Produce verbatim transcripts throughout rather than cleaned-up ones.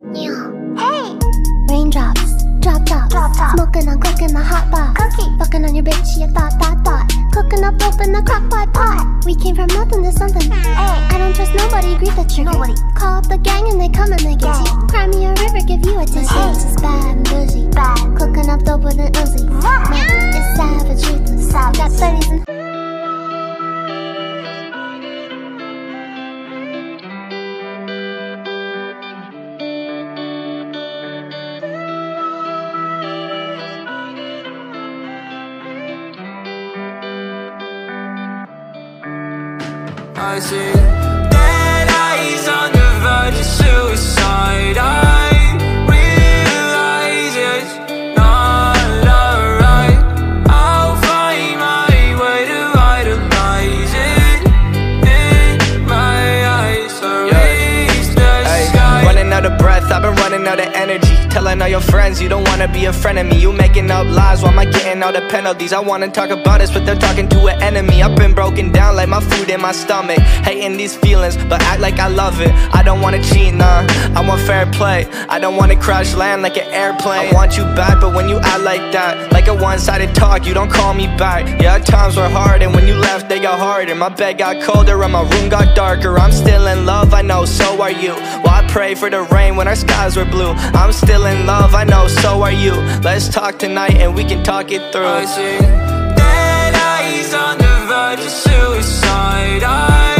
Yeah. Hey! Raindrops, drop tops, drop top. Smoking on cooking the hot box. Cookie. Fucking on your bitch, you thought, thought, thought. Cooking up dope in the crock pot, pot. We came from nothing to something. Hey. I don't trust nobody, grief the trigger. Nobody. Call up the gang and they come and they get gang. You. Cry me a river, give you a tissue. Hey. This is bad and bougie. Bad. Cooking up dope with an Uzi. Man, it's savage, ruthless. Savage. Got thirties and I see dead eyes on the verge of suicide. I realize it's not alright. I'll find my way to idolize it. In my eyes, I reach the sky. Running out of breath, I've been running out of energy. Telling all your friends you don't wanna be a friend of me. You making up lies, why am I getting all the penalties? I wanna talk about this, but they're talking to an enemy. I've been broken down like my food in my stomach. Hating these feelings, but act like I love it. I don't wanna cheat, nah, I want fair play. I don't wanna crash land like an airplane. I want you back, but when you act like that, like a one-sided talk, you don't call me back. Yeah, times were hard, and when you left, they got harder. My bed got colder, and my room got darker. I'm still in love, I know, so are you. Well, I pray for the rain when our skies were blue. I'm still in love, I know, so are you. Let's talk tonight and we can talk it through. I see dead eyes on the verge of suicide. I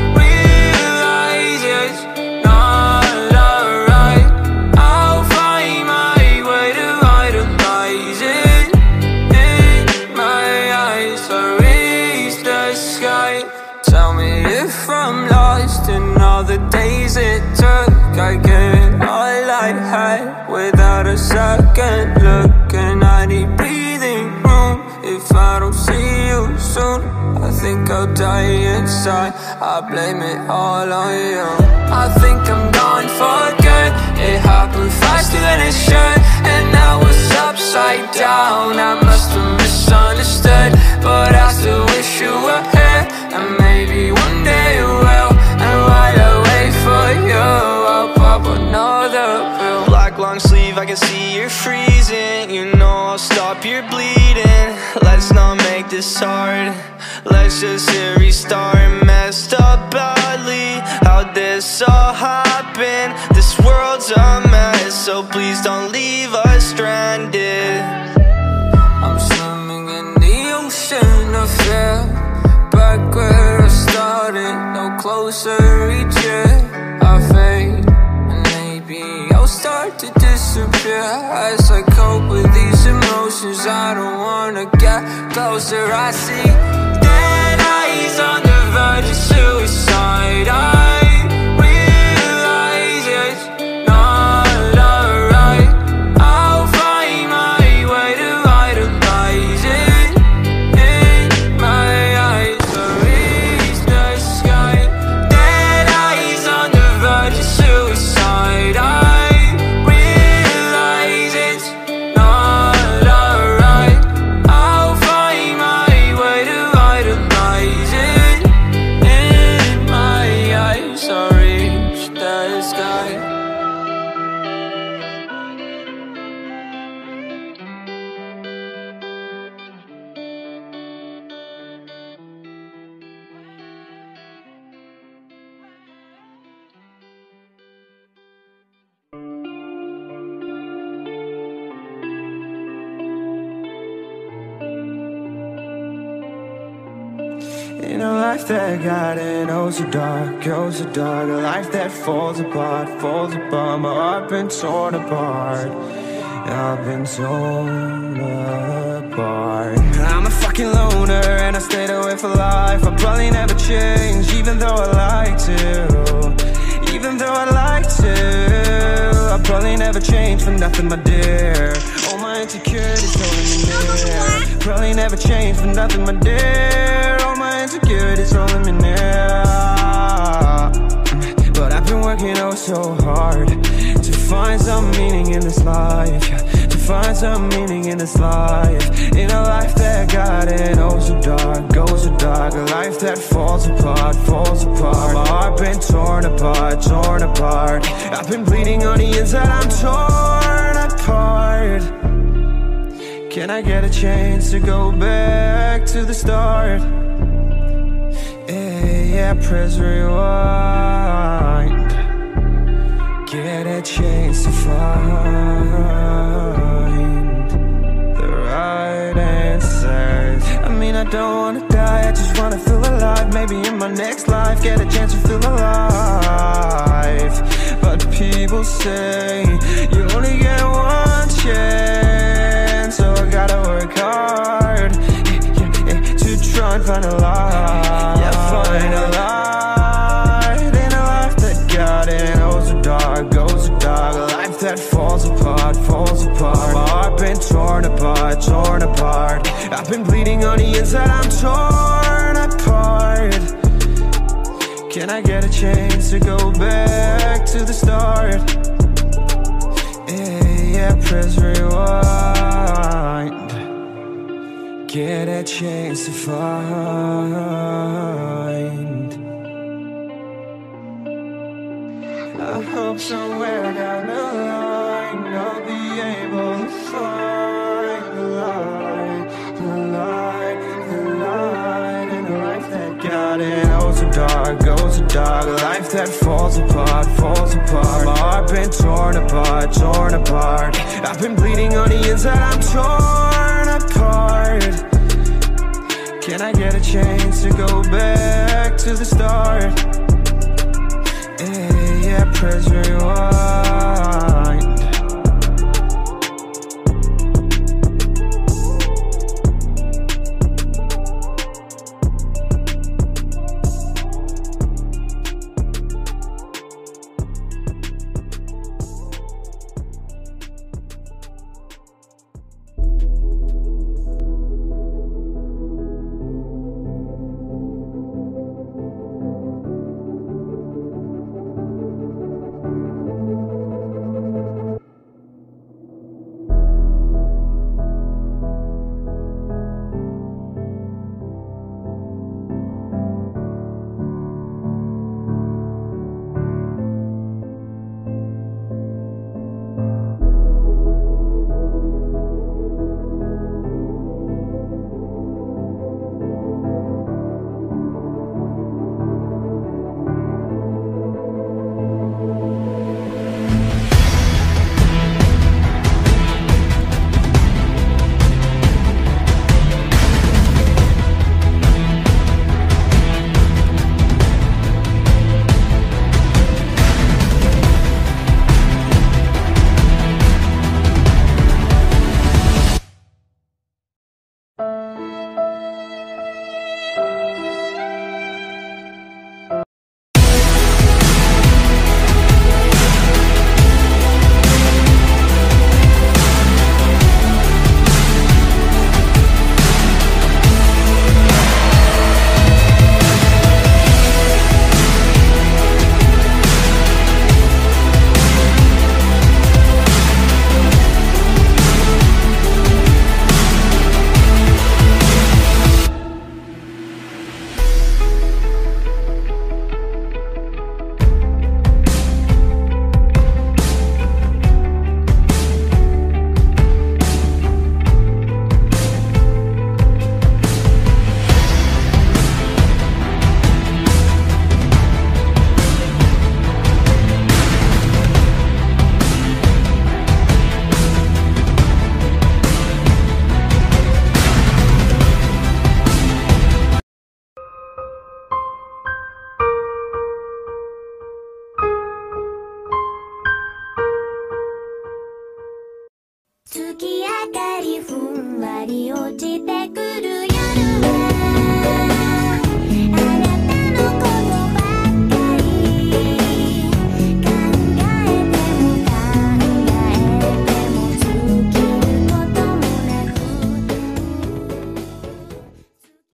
realize it's not alright. I'll find my way to idolize it. In my eyes, I reach the sky. Tell me if I'm lost in all the days it took. I get all I had without a second look. And I need breathing room if I don't see you soon. I think I'll die inside, I blame it all on you. I think I'm gone for good. It happened faster than it should, and now it's upside down. I must have misunderstood, but I still wish you were here. And maybe one day you will. And while I wait for you, I'll pop another pill. Black long sleeve, I can see you're freezing. You know I'll stop your bleeding. Let's not make this hard. Let's just hit restart. Messed up badly, how'd this all happen? This world's a mess, so please don't leave us stranded. I'm swimming in the ocean of fear. Back where I started, no closer each year. I fade, and maybe I'll start to disappear as I cope with these emotions. I don't wanna get closer. I see dead eyes on the verge of suicide. I realize it's not alright. I'll find my way to idolize it. In my eyes, I reach the sky. Dead eyes on the verge of suicide. I realize it's not alright. I'll find my way to idolize it. In my eyes, I reach the sky. In a life that got it, oh so dark, oh so dark. A life that falls apart, falls apart. My heart been torn apart, I've been torn apart. I'm a fucking loner and I stayed away for life. I'll probably never change, even though I like to. Even though I like to, I'll probably never change for nothing, my dear. All my insecurities holding me near. Probably never change for nothing, my dear. All my insecurities holding me near. But I've been working oh so hard to find some meaning in this life, to find some meaning in this life. In a life that got it oh so dark, goes goes so dark, a life that falls apart, falls apart. My heart been torn apart, torn apart. I've been bleeding on the inside, I'm torn apart. Can I get a chance to go back to the start? Yeah, yeah, press rewind. Get a chance to find the right answers. I mean, I don't wanna die, I just wanna feel alive. Maybe in my next life, get a chance to feel alive. But people say you only get one chance, so I gotta work hard, yeah, yeah, yeah, to try and find a light. Yeah, find a light in a life that got it. Oh, so dark, goes so dark, a life that falls apart, falls apart. My heart been torn apart, torn apart. I've been bleeding on the inside, I'm torn apart. Can I get a chance to go back to the start? Yeah, yeah, press rewind. Get a chance to find. I hope somewhere down the line I'll be able to find the light, the light, the light in a life that got it. Oh, so dark, goes so dark, a life that falls apart, falls apart. My heart been torn apart, torn apart. I've been bleeding on the inside, I'm torn apart. Can I get a chance to go back to the start? Yeah, yeah, press rewind. 月明かりふんわり落ちてく